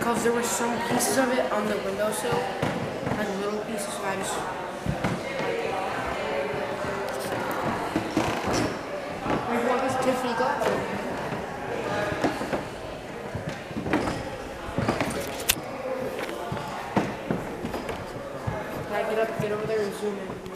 because there were some pieces of it on the windowsill, like little pieces, so I just... Like, what is Tiffany got for me? Can I get over there and zoom in?